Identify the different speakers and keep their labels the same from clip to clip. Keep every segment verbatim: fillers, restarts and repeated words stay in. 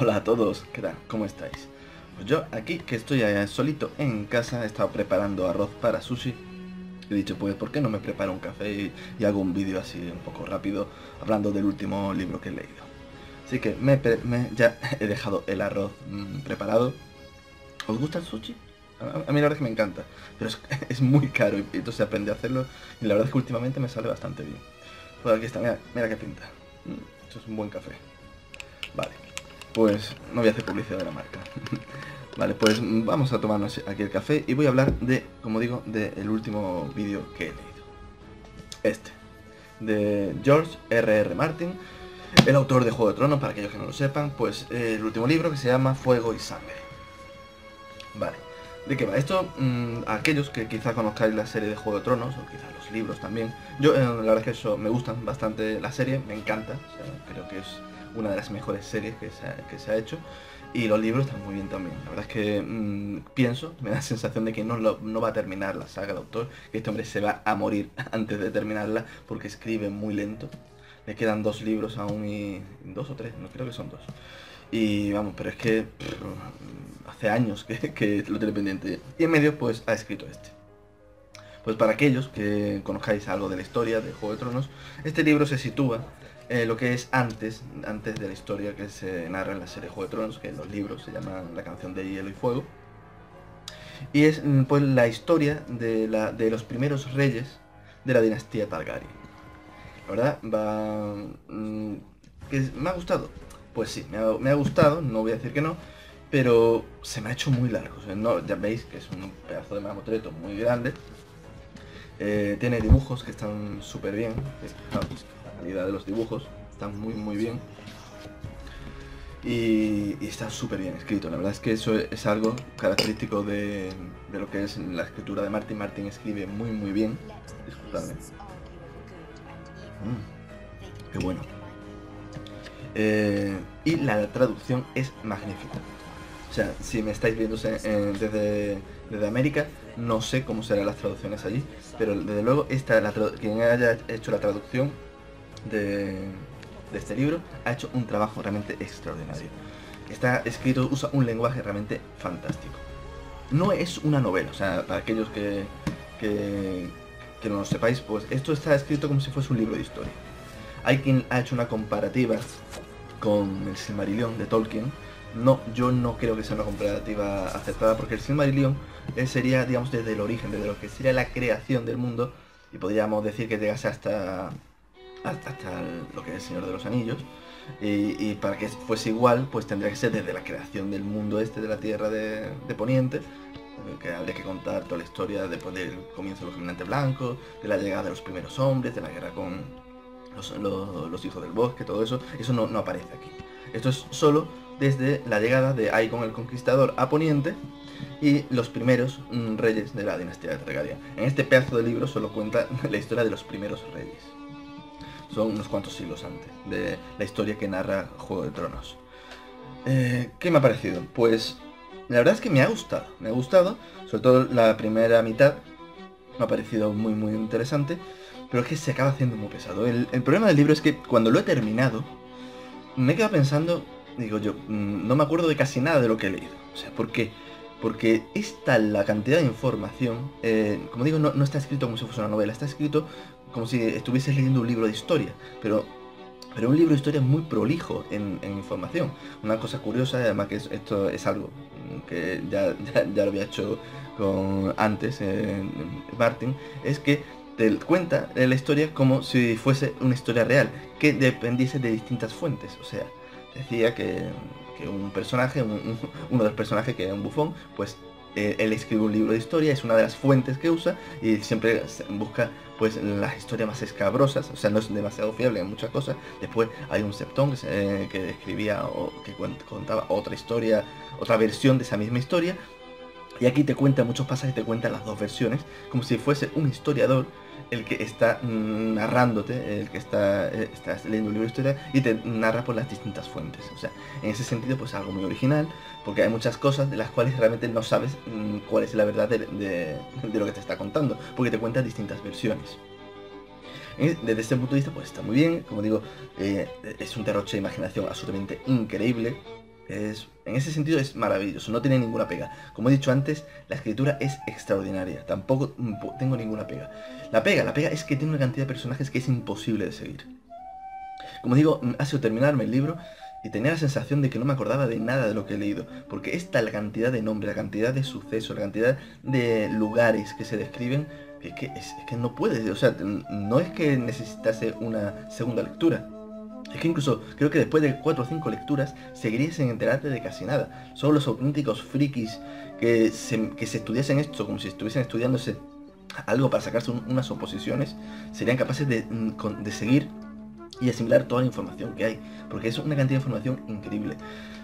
Speaker 1: Hola a todos, ¿qué tal? ¿Cómo estáis? Pues yo aquí que estoy eh, solito en casa, he estado preparando arroz para sushi. He dicho, pues, ¿por qué no me preparo un café y, y hago un vídeo así un poco rápido hablando del último libro que he leído? Así que me, pre- me- ya he dejado el arroz mm, preparado. ¿Os gusta el sushi? A, a mí la verdad es que me encanta, pero es, es muy caro y entonces aprendí a hacerlo y la verdad es que últimamente me sale bastante bien. Pues aquí está, mira, mira qué pinta. Mm, Esto es un buen café. Vale, pues no voy a hacer publicidad de la marca. Vale, pues vamos a tomarnos aquí el café y voy a hablar de, como digo, del último vídeo que he leído. Este, de George R R. Martin, el autor de Juego de Tronos, para aquellos que no lo sepan, pues eh, el último libro que se llama Fuego y Sangre. Vale, ¿de qué va? Esto, mmm, a aquellos que quizá conozcáis la serie de Juego de Tronos, o quizá los libros también, yo eh, la verdad es que eso, me gustan bastante la serie, me encanta, o sea, creo que es una de las mejores series que se ha, que se ha hecho, y los libros están muy bien también. La verdad es que mmm, pienso, me da la sensación de que no, lo, no va a terminar la saga de autor, que este hombre se va a morir antes de terminarla, porque escribe muy lento. Le quedan dos libros aún y... dos o tres, no creo que son dos. Y vamos, pero es que pff, hace años que, que lo tiene pendiente. Y en medio pues ha escrito este. Pues para aquellos que conozcáis algo de la historia de Juego de Tronos, este libro se sitúa eh, lo que es antes, antes de la historia que se narra en la serie Juego de Tronos, que en los libros se llama La canción de hielo y fuego. Y es pues la historia de, la, de los primeros reyes de la dinastía Targaryen. La verdad, va... Mmm, ¿que me ha gustado? Pues sí, me ha, me ha gustado, no voy a decir que no, pero se me ha hecho muy largo. O sea, no, ya veis que es un pedazo de mamotreto muy grande. Eh, tiene dibujos que están súper bien, fijaos, la calidad de los dibujos están muy muy bien. Y, y está súper bien escrito, la verdad es que eso es algo característico de, de lo que es la escritura de Martin. Martin escribe muy muy bien, disculpadme. Mm, qué bueno. Eh, y la traducción es magnífica. O sea, si me estáis viendo eh, desde, desde América, no sé cómo serán las traducciones allí, pero desde luego esta, la, quien haya hecho la traducción de, de este libro ha hecho un trabajo realmente extraordinario. Está escrito, usa un lenguaje realmente fantástico. No es una novela, o sea, para aquellos que, que, que no lo sepáis, pues esto está escrito como si fuese un libro de historia. Hay quien ha hecho una comparativa con el Silmarillion de Tolkien. No, yo no creo que sea una comparativa aceptada, porque el Silmarillion eh, sería, digamos, desde el origen, desde lo que sería la creación del mundo, y podríamos decir que llegase hasta, hasta, hasta el- lo que es el Señor de los Anillos. Y, y para que fuese igual, pues tendría que ser desde la creación del mundo este, de la Tierra de, de Poniente, que habría que contar toda la historia después del comienzo de los Caminantes Blancos, de la llegada de los primeros hombres, de la guerra con los, los, los hijos del bosque, todo eso. Eso no, no aparece aquí. Esto es solo desde la llegada de Aegon el Conquistador a Poniente y los primeros mm, reyes de la dinastía de Targaryen. En este pedazo de libro solo cuenta la historia de los primeros reyes. Son unos cuantos siglos antes de la historia que narra Juego de Tronos. Eh, ¿Qué me ha parecido? Pues la verdad es que me ha gustado. Me ha gustado, sobre todo la primera mitad. Me ha parecido muy muy interesante, pero es que se acaba haciendo muy pesado. El, el problema del libro es que cuando lo he terminado, me he quedado pensando, digo yo, mmm, no me acuerdo de casi nada de lo que he leído. O sea, ¿por qué? Porque es tal la cantidad de información, eh, como digo, no, no está escrito como si fuese una novela, está escrito como si estuvieses leyendo un libro de historia, pero, pero un libro de historia muy prolijo en, en información. Una cosa curiosa, además que es- esto es algo que ya, ya, ya lo había hecho con, antes eh, Martin, es que te cuenta la historia como si fuese una historia real, que dependiese de distintas fuentes. O sea, decía que, que un personaje, un, un, uno de los personajes que era un bufón, pues eh, él escribe un libro de historia, es una de las fuentes que usa y siempre busca pues las historias más escabrosas, o sea, no es demasiado fiable en muchas cosas. Después hay un Septón que, se, que escribía o que contaba otra historia, otra versión de esa misma historia. Y aquí te cuenta muchos pasajes, te cuenta las dos versiones, como si fuese un historiador el que está mm, narrándote, el que está, eh, estás leyendo un libro de historia y te narra por las distintas fuentes. O sea, en ese sentido, pues algo muy original, porque hay muchas cosas de las cuales realmente no sabes mm, cuál es la verdad de, de, de lo que te está contando, porque te cuenta distintas versiones. Desde este punto de vista, pues está muy bien, como digo, eh, es un derroche de imaginación absolutamente increíble. Es, en ese sentido es maravilloso, no tiene ninguna pega. Como he dicho antes, la escritura es extraordinaria, tampoco mm, tengo ninguna pega. La pega, la pega es que tiene una cantidad de personajes que es imposible de seguir. Como digo, mm, ha sido terminarme el libro y tenía la sensación de que no me acordaba de nada de lo que he leído, porque esta la cantidad de nombres, la cantidad de sucesos, la cantidad de lugares que se describen, que es que, es, es que no puedes, o sea, no es que necesitase una segunda lectura. Es que incluso creo que después de cuatro o cinco lecturas seguirías sin enterarte de casi nada. Solo los auténticos frikis que se, que se estudiasen esto como si estuviesen estudiándose algo para sacarse un, unas oposiciones, serían capaces de, de seguir y asimilar toda la información que hay, porque es una cantidad de información increíble.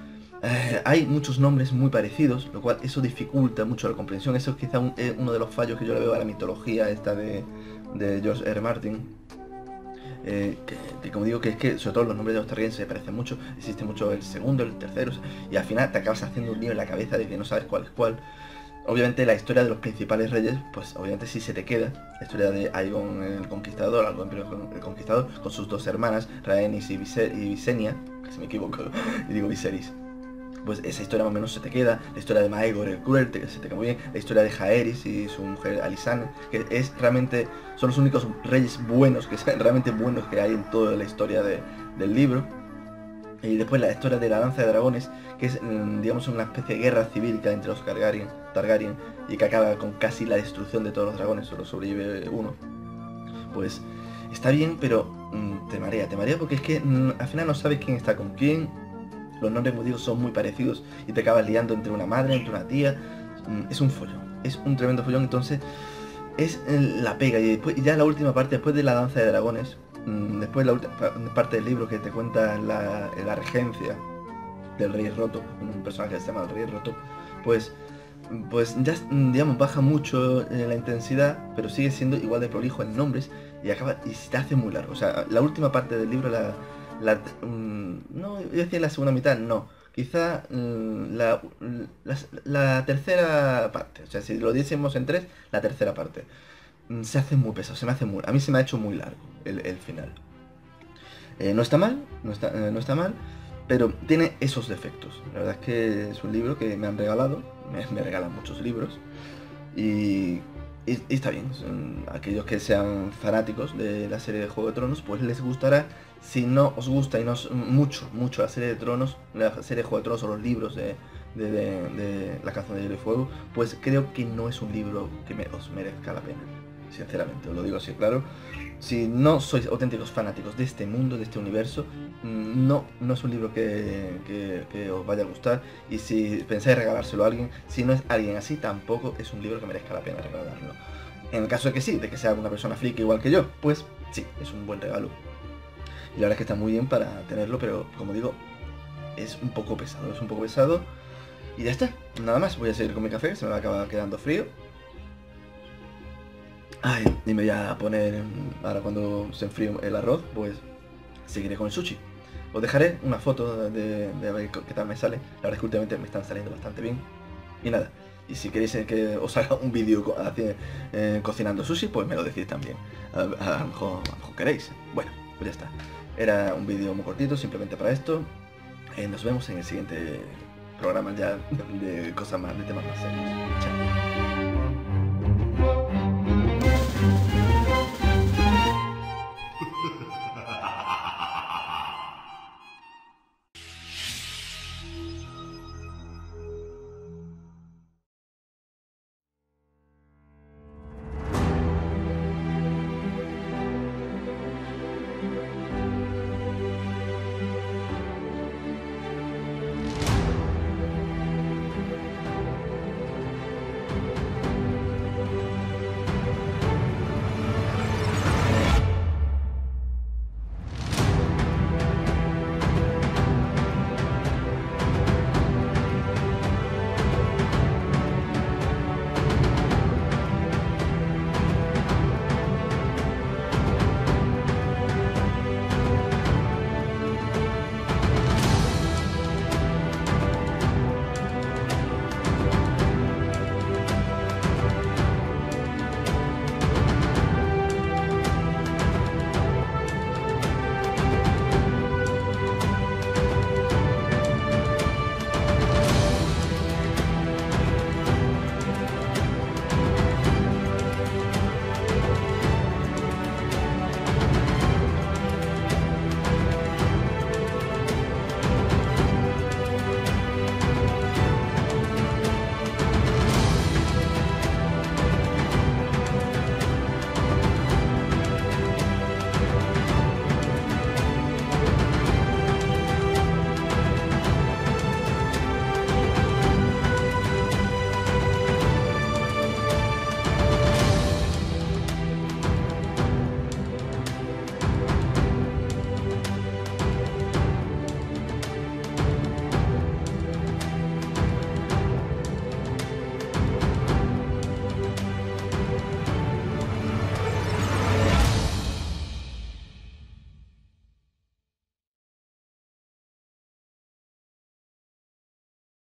Speaker 1: Eh, hay muchos nombres muy parecidos, lo cual eso dificulta mucho la comprensión. Eso es quizá un, eh, uno de los fallos que yo le veo a la mitología esta de, de George R. R. Martin. Eh, que, que como digo, que es que sobre todo los nombres de los Targaryen se parecen mucho, existe mucho el segundo, el tercero, y al final te acabas haciendo un lío en la cabeza de que no sabes cuál es cuál. Obviamente la historia de los principales reyes, pues obviamente sí se te queda. La historia de Aegon el Conquistador, Aegon el Conquistador, con sus dos hermanas, Rhaenys y, Vise y Visenya, casi me equivoco, y digo Viserys. Pues esa historia más o menos se te queda. La historia de Maegor el Cruel, que se te queda muy bien. La historia de Jaehaerys y su mujer Alysanne, que es realmente, son los únicos reyes buenos, que son realmente buenos que hay en toda la historia de, del libro. Y después la historia de la Danza de Dragones, que es, digamos, una especie de guerra civil que hay entre los Targaryen, Targaryen y que acaba con casi la destrucción de todos los dragones, solo sobrevive uno. Pues está bien, pero mmm, te marea, te marea porque es que mmm, al final no sabes quién está con quién. Los nombres, como digo, son muy parecidos y te acabas liando entre una madre, entre una tía. Mmm, es un follón, es un tremendo follón. Entonces es la pega. Y después, ya la última parte, después de la Danza de Dragones, después la última parte del libro que te cuenta la, la regencia del Rey Roto, un personaje que se llama el Rey Roto, pues pues ya, digamos, baja mucho la intensidad, pero sigue siendo igual de prolijo en nombres y acaba y se te hace muy largo. O sea, la última parte del libro, la, la um, no, yo decía la segunda mitad, no, quizá um, la, la, la tercera parte, o sea, si lo diésemos en tres, la tercera parte. Se hace muy pesado, se me hace muy... A mí se me ha hecho muy largo el, el final. Eh, no está mal, no está, eh, no está mal, pero tiene esos defectos. La verdad es que es un libro que me han regalado, me, me regalan muchos libros, y, y, y está bien. Son aquellos que sean fanáticos de la serie de Juego de Tronos, pues les gustará. Si no os gusta y no os, mucho, mucho la serie de Tronos, la serie de Juego de Tronos o los libros de, de, de, de La Canción de Hielo y Fuego, pues creo que no es un libro que me, os merezca la pena. Sinceramente, os lo digo así, claro. Si no sois auténticos fanáticos de este mundo, de este universo, no, no es un libro que, que, que os vaya a gustar. Y si pensáis regalárselo a alguien, si no es alguien así, tampoco es un libro que merezca la pena regalarlo. En el caso de que sí, de que sea una persona friki igual que yo, pues sí, es un buen regalo. Y la verdad es que está muy bien para tenerlo, pero como digo, es un poco pesado, es un poco pesado. Y ya está, nada más, voy a seguir con mi café, que se me va a acabar quedando frío. Ay, y me voy a poner, ahora cuando se enfríe el arroz, pues seguiré con el sushi. Os dejaré una foto de, de a ver qué tal me sale. La verdad es que últimamente me están saliendo bastante bien. Y nada, y si queréis que os haga un vídeo co eh, cocinando sushi, pues me lo decís también. A, a, a, lo mejor, a lo mejor queréis. Bueno, pues ya está. Era un vídeo muy cortito, simplemente para esto. Eh, nos vemos en el siguiente programa ya de cosas más, de temas más serios. Chao.